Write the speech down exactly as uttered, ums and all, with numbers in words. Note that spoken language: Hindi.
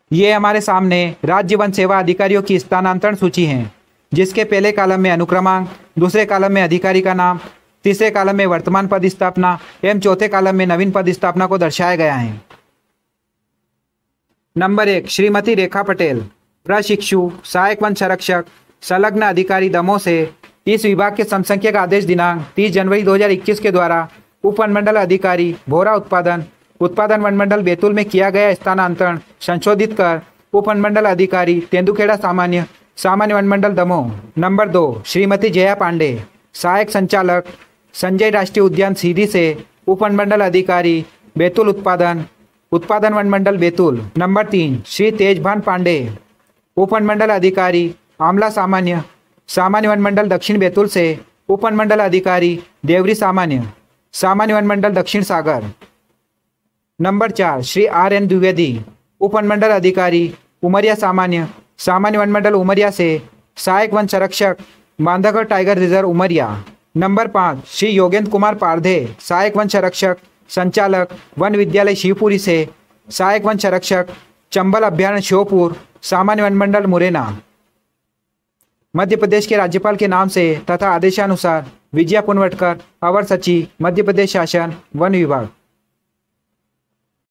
ये हमारे सामने राज्य वन सेवा अधिकारियों की स्थानांतरण सूची है, जिसके पहले कॉलम में अनुक्रमांक, दूसरे कॉलम में अधिकारी का नाम, तीसरे कॉलम में वर्तमान पद स्थापना एवं चौथे कॉलम में नवीन पद स्थापना को दर्शाया गया है। नंबर एक, श्रीमती रेखा पटेल, प्रशिक्षु सहायक वन संरक्षक, संलग्न अधिकारी दमोह से इस विभाग के समसंख्यक आदेश दिनांक तीस जनवरी दो हज़ार इक्कीस के द्वारा उप वनमंडल अधिकारी भोरा उत्पादन उत्पादन वनमंडल बैतूल में किया गया स्थानांतरण संशोधित कर उप वनमंडल अधिकारी तेंदुखेड़ा सामान्य सामान्य वनमंडल दमोह। नंबर दो, श्रीमती जया पांडे, सहायक संचालक संजय राष्ट्रीय उद्यान सीधी से उप वनमंडल अधिकारी बैतूल उत्पादन उत्पादन वनमंडल बैतूल। नंबर तीन, श्री तेजभान पांडे, उप वनमंडल अधिकारी आमला सामान्य सामान्य वनमंडल दक्षिण बैतूल से उप वनमंडल अधिकारी देवरी सामान्य सामान्य वनमंडल दक्षिण सागर। नंबर चार, श्री आर एन द्विवेदी, उप वनमंडल अधिकारी उमरिया सामान्य सामान्य वनमंडल उमरिया से सहायक वन संरक्षक Bandhavgarh tiger reserve Umaria. Number पाँच, श्री योगेंद्र कुमार पारधे, सहायक वन संरक्षक संचालक वन विद्यालय शिवपुरी से सहायक वन संरक्षक चंबल अभ्यारण्य श्योपुर सामान्य वनमंडल मुरैना। मध्य प्रदेश के राज्यपाल के नाम से तथा आदेशानुसार विजया पुनवटकर, अवर सचिव, मध्य प्रदेश शासन वन विभाग।